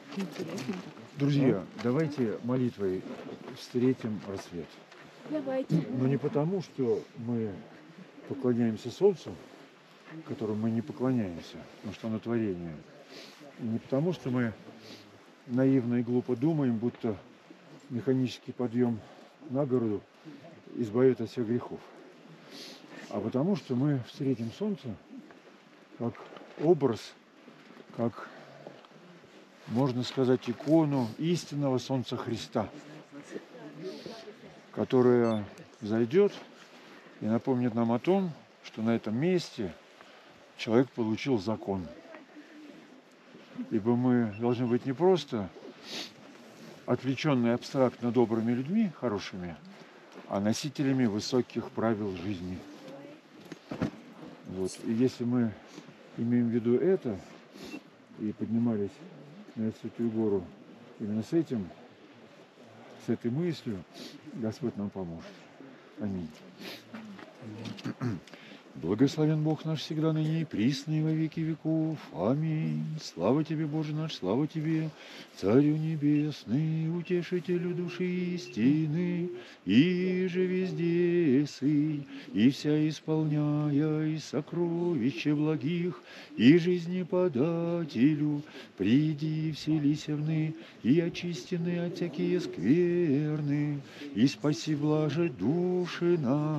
Интересно. Друзья, давайте молитвой встретим рассвет. Давайте. Но не потому, что мы поклоняемся Солнцу, которому мы не поклоняемся, потому что оно творение. И не потому, что мы наивно и глупо думаем, будто механический подъем на гору избавит от всех грехов. А потому, что мы встретим Солнце как образ, как, можно сказать, икону истинного Солнца Христа, которое взойдет и напомнит нам о том, что на этом месте человек получил закон. Ибо мы должны быть не просто отвлеченные абстрактно добрыми людьми, хорошими, а носителями высоких правил жизни. Вот. И если мы имеем в виду это и поднимались на эту святую гору именно с этой мыслью, Господь нам поможет. Аминь. Благословен Бог наш всегда, ныне и присно и во веки веков. Аминь. Слава Тебе, Боже наш, слава Тебе, Царю Небесный, Утешителю души истины, и же везде сый, и вся исполняя и сокровища благих, и жизни подателю, приди вселися вны, и очистены от всякие скверны, и спаси блаже души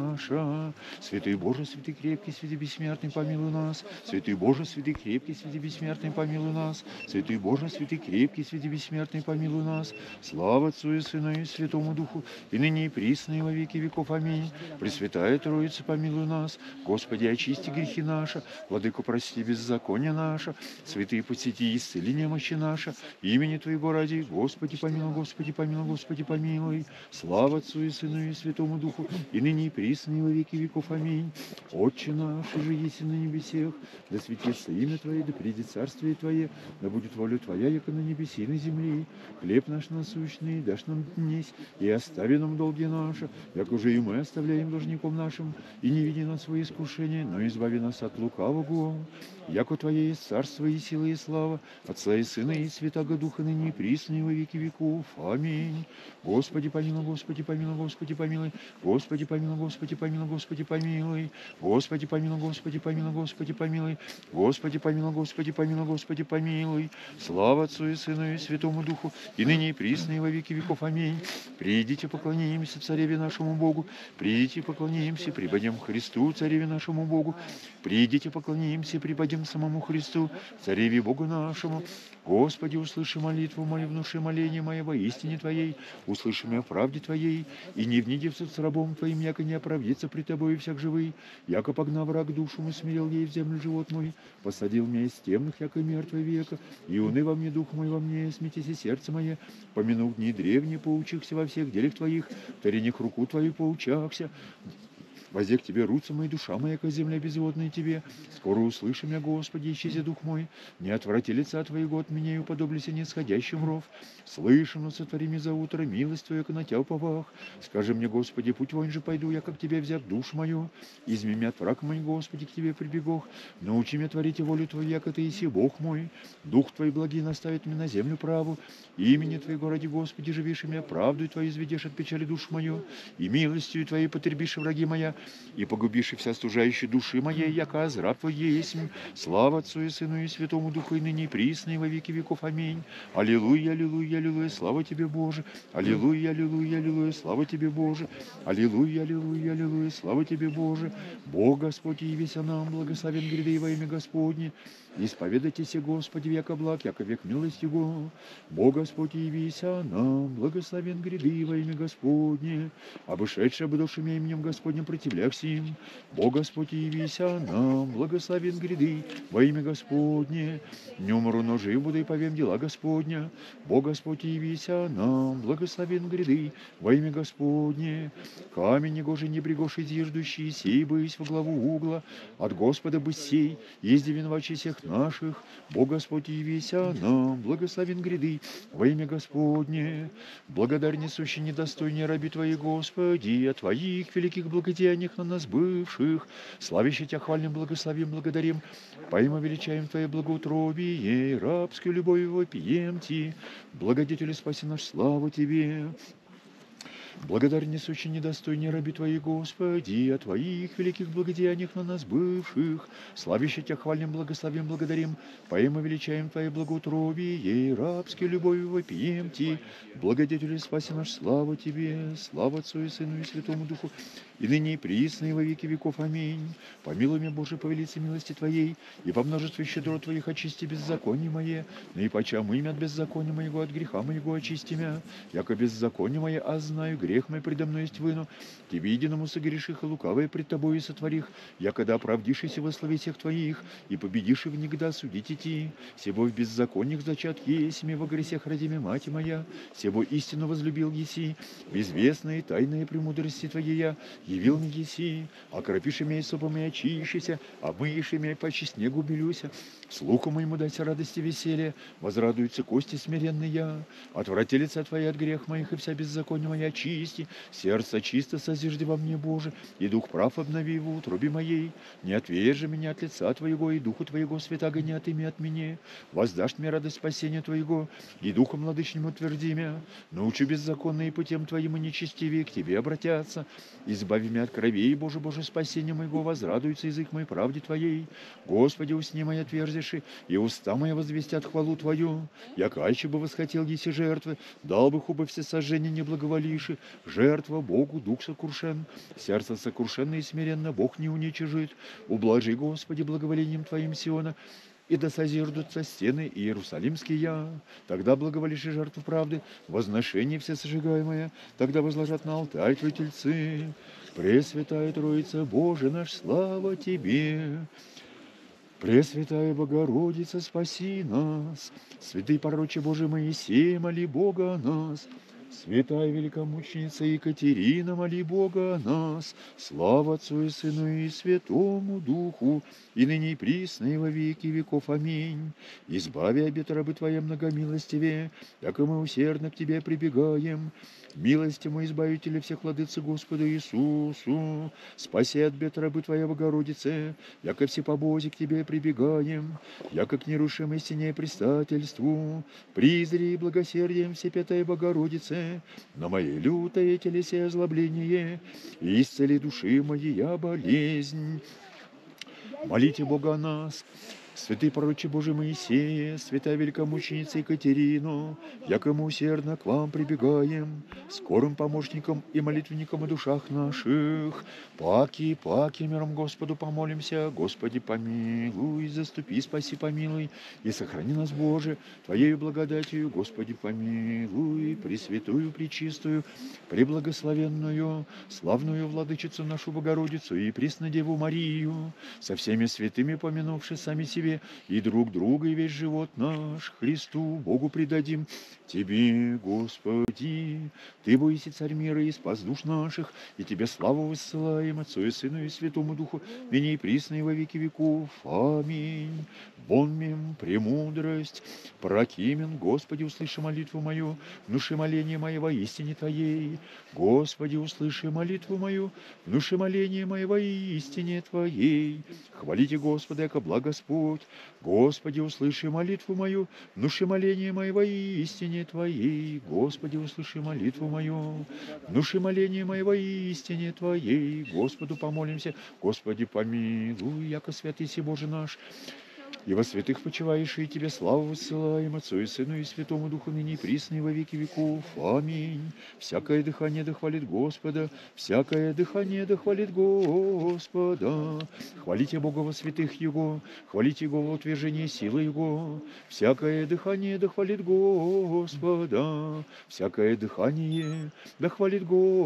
наша. Святый Боже, святый крепкий, святый бессмертный, помилуй нас. Святый Боже, святый крепкий, святый бессмертный, помилуй нас. Святый Боже, святый крепкий, святый бессмертный, помилуй нас. Слава Отцу и Сыну и Святому Духу, и ныне и присно и во веки веков. Аминь. Пресвятая Троица, помилуй нас. Господи, очисти грехи наши. Владыко, прости беззаконие наше. Святые, посети исцели немощи наши. Имени Твоего ради, Господи, помилуй, Господи, помилуй, Господи, помилуй. Слава Отцу и Сыну и Святому Духу, и ныне и присно и во веки веков. Аминь. Отче наш, же еси на небесех, да светится имя Твое, да придет царствие Твое, да будет воля Твоя, яко на небеси и на земле. Хлеб наш насущный дашь нам днесь, и остави нам долги наши, як уже и мы оставляем должником нашим, и не веди нас в свои искушения, но избави нас от лукавого. Яко Твое есть царство и сила и слава, Отца и Сына и Святаго Духа, ныне и присно и во веки веков. Аминь. Господи помилуй, Господи помилуй, Господи помилуй, Господи помилуй, Господи помилуй, Господи помилуй, Господи помилуй, Господи помилуй, Господи помилуй, Господи помилуй, Господи помилуй, Господи помилуй. Слава Отцу и Сыну и Святому Духу, и ныне и присно и во веки веков. Аминь. Придите, поклонимся Цареве нашему Богу, придите, поклонимся, преподем Христу, Цареве нашему Богу, придите, поклонимся, преподем самому Христу, Цареве Богу нашему. Господи, услыши молитву мою, внуши моление мое во истине Твоей, услыши меня в правде Твоей, и не вниди в суд с рабом Твоим, яко не оправдится пред Тобою всяк живый, яко погнав враг душу мой, смирил ей в землю живот мой, посадил меня из темных, яко мертвый века, и уны во мне дух мой во мне, смятись и сердце мое, помянув дни древние, поучихся во всех делах Твоих, в творениях руку Твою поучахся. Возе к Тебе руца моя, душа моя, ко земля безводная Тебе. Скоро услыши меня, Господи, исчези дух мой. Не отврати лица Твоего от меня и уподоблися нисходящим ров. Слышно, сотвори мне за утро милость Твою, яко на Тя уповах. Скажи мне, Господи, путь вон же пойду, я как Тебя взят душу мою. Изми меня от враг мой, Господи, к Тебе прибегох. Научи меня творить волю Твою, яко Ты еси Бог мой. Дух Твой благий наставит меня на землю праву. Имени Твоего ради, Господи, живишь меня, правду Твою изведешь от печали душу мою. И милостью Твоей потребишь враги моя. И погубишь вся стужающая души моей, яко азраб Твой есть. Слава Отцу и Сыну и Святому Духу, и ныне и присно, и во веки веков. Аминь. Аллилуйя, аллилуйя, аллилуйя, слава Тебе, Боже. Аллилуйя, аллилуйя, аллилуйя, слава Тебе, Боже. Аллилуйя, аллилуйя, аллилуйя, слава Тебе, Боже. Бог Господь, явися нам, благословен гряды во имя Господне. Исповедайтесь, Господи, века благ, яко век милость Его. Бог Господь, явися нам, благословен гряды во имя Господне. Обышедшие бы душами именем Господним противляхся им. Бог Господь, явися нам, благословен гряды во имя Господне. Не умру, но жив буду и повем дела Господня. Бог Господь, явися нам, благословен гряды во имя Господне. Камень негожий не брегоши зиждущий, сей бысь во главу угла, от Господа бы сей, езди виновачий всех грехах наших, Бог Господь явися нам, благословен гряды во имя Господне. Благодар несущий недостойнее раби Твои, Господи, о Твоих великих благодеяниях на нас бывших, славящий Тебя хвалим, благословим, благодарим, поим величаем Твое благоутробие, рабскую любовью вопием Ти, благодетели спаси наш, слава Тебе. Благодар несущий недостойнее раби Твои, Господи, о Твоих великих благодеяниях на нас бывших, славящий Тебя хвалим, благословим, благодарим, поим и величаем Твое благоутробие, рабски любовью вопием Ти, благодетели спаси наш, слава Тебе, слава Отцу и Сыну и Святому Духу, и ныне и присно и во веки веков. Аминь. Помилуй меня, Боже, по велице милости Твоей, и по множеству щедрот Твоих очисти беззаконие мое, но и почему имя от беззакония моего, от греха моего очисти мя, яко беззаконие мое, а знаю, грех мой предо мной есть выну, Тебе единому согреших и лукавое пред Тобою и сотворих, якогда оправдишься во славе всех Твоих, и победишь в негда судить идти, себо в беззаконных зачат есмя во гресях родиме мать моя, себо истину возлюбил еси, безвестные тайные премудрости Твоей явил мне еси, окропишь имя сопом и очищися, омыешь имя почти снегу белюся, слуху моему дайся радости веселье, возрадуются кости смиренные, отврати лица Твои от грех моих, и вся беззаконие моя очисти, сердце чисто созижди во мне, Боже, и дух прав обнови в утробе моей, не отвержи меня от лица Твоего, и духу Твоего святаго не отыми от меня, воздашь мне радость спасения Твоего, и духом владычным утверди меня, научи беззаконные путем Твоим и нечестивее к Тебе обратятся, избави меня от кровей, Боже, Боже, спасение моего, возрадуется язык мой правде Твоей, Господи, усни мои отверзиши, и уста мои возвестят хвалу Твою, якайче бы восхотел еси жертвы, дал бы хубо все сожжения не благоволиши, жертва Богу, дух сокрушен, сердце сокрушенно и смиренно Бог не уничижит, ублажи, Господи, благоволением Твоим Сиона, и да созердутся стены Иерусалимские, тогда благоволишь и жертву правды, возношение все сожигаемое, тогда возложат на алтарь Твои тельцы. Пресвятая Троица, Боже наш, слава Тебе! Пресвятая Богородица, спаси нас! Святый пророче Божий Моисей, моли Бога о нас! Святая великомученица Екатерина, моли Бога о нас! Слава Отцу и Сыну и Святому Духу, и ныне и присно и во веки веков. Аминь. Избави обет рабы Твоя многомилостивее, яко мы усердно к Тебе прибегаем. Милости мы, Избавители всех владыцы Господу Иисусу, спаси от бед рабы Твоя Богородице, яко все побози к Тебе прибегаем, яко к нерушимой стене предстательству, призри благосердием Всепятая Богородице, на моей лютое телесе озлобление, и исцели души моей болезнь. Молите Бога о нас. Святый пророче Божий Моисея, святая великомученица Екатерину, яко мы усердно к вам прибегаем, скорым помощником и молитвенником о душах наших. Паки, миром Господу помолимся, Господи помилуй, заступи, спаси, помилуй, и сохрани нас, Боже, Твоею благодатью, Господи помилуй, пресвятую, пречистую, преблагословенную, славную владычицу нашу Богородицу и Преснодеву Марию, со всеми святыми помянувши сами себе, и друг друга, и весь живот наш Христу Богу предадим. Тебе, Господи, Ты боиси царь мира и спас душ наших, и Тебе славу высылаем, Отцу и Сыну и Святому Духу, ныне и присно и во веки веков. Аминь. Бонмем премудрость, прокимен, Господи, услыши молитву мою, внуши моление мое во истине Твоей. Господи, услыши молитву мою, внуши моление мое во истине Твоей. Хвалите Господа, яко благ Господь. Господи, услыши молитву мою, внуши моление мое во истине Твоей. Господи, услыши молитву мою, внуши моление мое во истине Твоей. Господу помолимся, Господи, помилуй, яко святый си Боже наш, и во святых почиваешь, и Тебе славу высылаем, Отцу и Сыну и Святому Духу, ныне и присно и во веки веков. Аминь. Всякое дыхание да хвалит Господа, всякое дыхание да хвалит Господа. Хвалите Бога во святых Его, хвалите Его во утверждении силы Его. Всякое дыхание да хвалит Господа, всякое дыхание да хвалит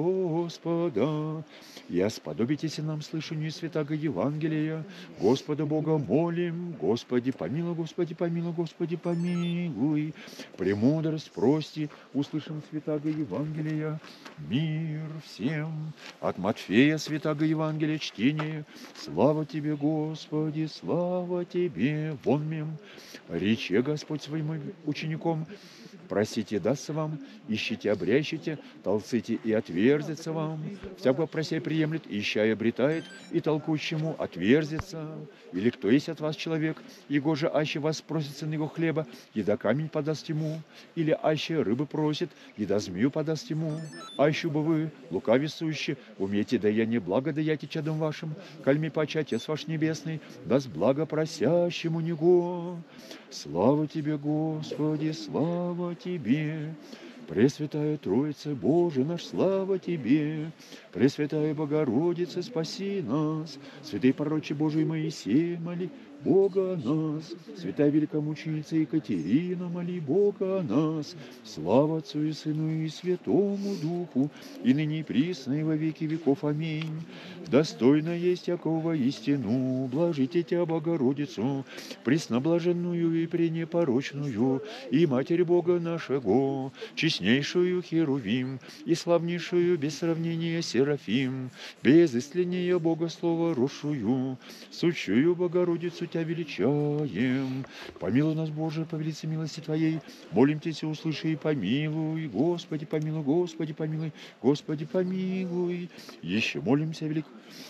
Господа. И сподобитесь нам слышанию святаго Евангелия. Господа Бога молим, Господи Господи, помилуй, Господи, помилуй, Господи, помилуй. Премудрость, прости, услышим святаго Евангелия. Мир всем. От Матфея святаго Евангелия чтение. Слава Тебе, Господи, слава Тебе. Вон мем. Рече Господь своим учеником. Просите, дастся вам, ищите, обрящите, толците и отверзится вам. Всяко прося приемлет, ища и обретает, и толкущему отверзится. Или кто есть от вас человек, его же аще вас просится на его хлеба, еда камень подаст ему. Или аще рыбы просит, еда змею подаст ему. Аще бы вы, лукависующие, умеете даяние благо даяйте чадом вашим, кальми паче Отец ваш Небесный, даст благо просящему него. Слава Тебе, Господи, слава Тебе! Пресвятая Троица, Боже наш, слава Тебе! Пресвятая Богородица, спаси нас! Святый пророче Божий Моисей, моли Бога о нас! Святая великомученица Екатерина, моли Бога о нас! Слава Отцу и Сыну и Святому Духу, и ныне и присно, и во веки веков. Аминь. Достойно есть якого истину, блажите Тебя, Богородицу, пресноблаженную и пренепорочную, и Матерь Бога нашего, честнейшую Херувим, и славнейшую без сравнения Серафим, без истления Бога Слова рушую, сущую Богородицу Тебя величаем. Помилуй нас, Боже, по велице милости Твоей, молим Тебя, услыши и помилуй. Господи, помилуй, Господи, помилуй, Господи, помилуй. Еще молимся, велик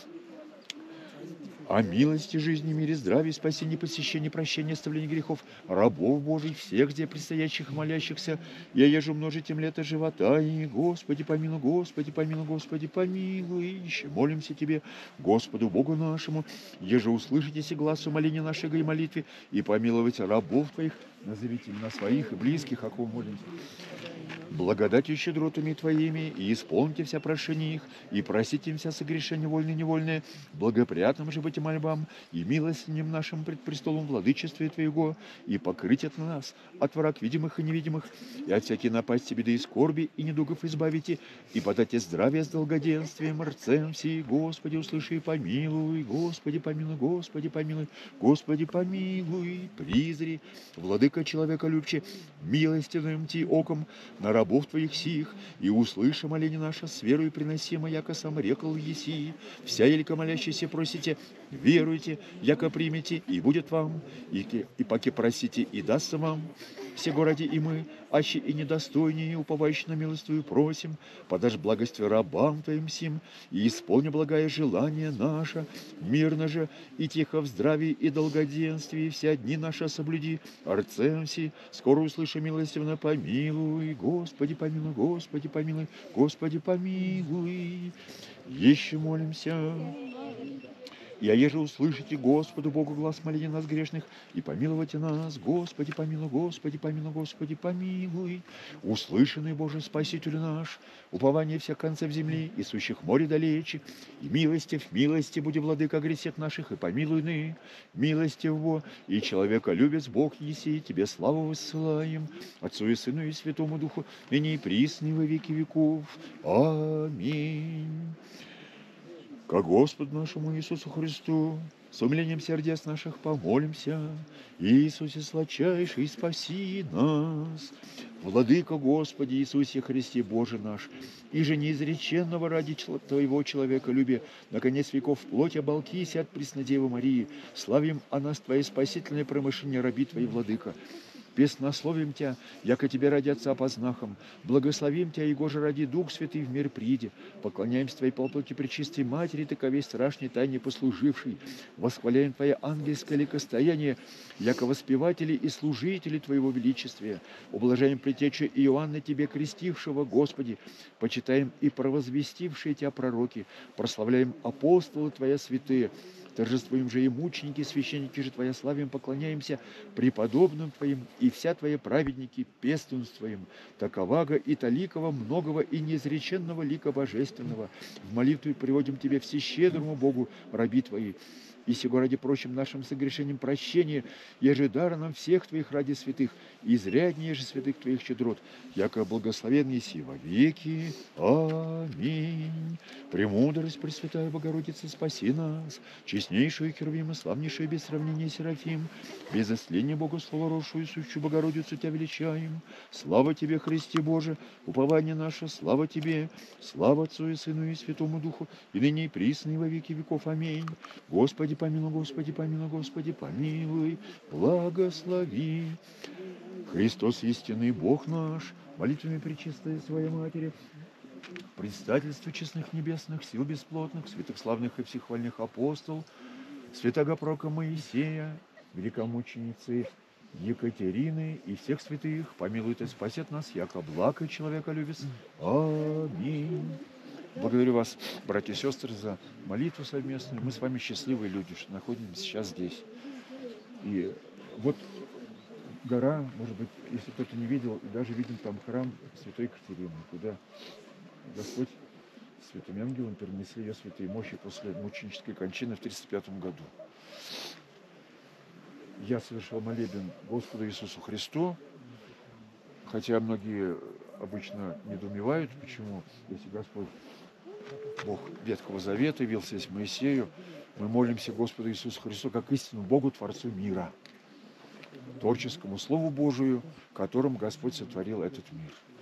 о милости, жизни, мире, здравии, спасении, посещении, прощении, оставлении грехов рабов Божьих, всех, где предстоящих и молящихся, я ежу множить им лето живота, и Господи, помилуй, Господи, помилуй, Господи, помилуй. Еще молимся Тебе, Господу Богу нашему, еже услышите си глазу моления нашего и молитвы, и помиловать рабов Твоих, назовите имена своих и близких, о ком молимся. Благодатью и щедротами Твоими, и исполните вся прошения их, и просите им вся согрешения вольные и невольные, благоприятным же быть мольбам, и милостинем нашим пред престолом владычествия Твоего, и покрыть от нас, от враг видимых и невидимых, и от всякой напасти, беды и скорби, и недугов избавите, и подайте здравие с долгоденствием, рцем сей, Господи, услыши и помилуй, Господи, помилуй, Господи, помилуй, Господи, помилуй, призри, владыка человека любче, милостивым Ти оком, на рабов Твоих сих, и услыши моление наше с верою приносимо, яко сам рекл еси. Вся елика молящаяся просите, веруйте, яко примете, и будет вам, и паки просите, и дастся вам. Всего ради и мы, аще и недостойнее, уповающие на милость Твою, просим, подашь благостью рабам Твоим сим, и исполни благое желание наше, мирно же и тихо в здравии и долгоденствии, все дни наши соблюди, арцем си, скоро услыши милостивно, помилуй, Господи, помилуй, Господи, помилуй, Господи, помилуй. Еще молимся. И еже услышите Господу Богу глаз моления нас грешных, и помилуйте нас, Господи, помилуй, Господи, помилуй, Господи, помилуй. Услышанный Боже Спаситель наш, упование всех концев земли и сущих море далече, и милости в милости буди, владыка гресет наших, и помилуй ны, милости его, и человека любец Бог еси, Тебе славу высылаем, Отцу и Сыну и Святому Духу, ныне и присно во веки веков. Аминь. Ко Господу нашему Иисусу Христу, с умилением сердец наших помолимся. Иисусе сладчайший, спаси нас. Владыка Господи Иисусе Христе, Боже наш, и же неизреченного ради Твоего человеколюбия, наконец веков плоть оболкися от Преснодевы Марии, славим о нас Твои спасительные промышления, раби Твои, Владыка. Песнословим Тя, яко Тебе ради Отца познахом, благословим Тя, его же ради Дух Святый в мир приди, поклоняемся Твоей полплоти пречистой Матери, таковей страшной тайне послужившей, восхваляем Твое ангельское ликостояние, яко воспеватели и служители Твоего величествия, ублажаем предтечу Иоанна Тебе крестившего, Господи, почитаем и провозвестившие Тя пророки, прославляем апостолы Твоя святые, торжествуем же и мученики, священники же Твоя, славим, поклоняемся преподобным Твоим, и вся Твои праведники пестунствуем, таковага и таликого, многого и неизреченного лика божественного. В молитву приводим Тебе всещедрому Богу, раби Твои. и сего ради прочим нашим согрешением прощения, еже дар нам всех Твоих ради святых, и изряднее же святых Твоих щедрот, яко благословен еси во веки. Аминь. Премудрость Пресвятая Богородица, спаси нас, честнейшую Херувим и славнейшую без сравнения Серафим, без исцеления Богу словоросшую сущую Богородицу Тебя величаем. Слава Тебе, Христе Боже, упование наше, слава Тебе, слава Отцу и Сыну и Святому Духу, и ныне и присно и во веки веков. Аминь. Господи помилуй, Господи помилуй, Господи помилуй, благослови. Христос истинный Бог наш, молитвами пречистой Своей Матери, предстательству честных небесных сил бесплотных, святых славных и всехвальных апостол, святого пророка Моисея, великомученицы Екатерины и всех святых, помилует и спасет нас, яко благ и человека любит. Аминь. Благодарю вас, братья и сестры, за молитву совместную. Мы с вами счастливые люди, что находимся сейчас здесь. И вот гора, может быть, если кто-то не видел, даже виден там храм Святой Екатерины, куда Господь святым ангелом перенесли ее святые мощи после мученической кончины в 1935 году. Я совершил молебен Господу Иисусу Христу, хотя многие обычно недоумевают, почему, если Господь, Бог Ветхого Завета, явился здесь Моисею, мы молимся Господу Иисусу Христу как истинному Богу, Творцу мира, творческому Слову Божию, которым Господь сотворил этот мир.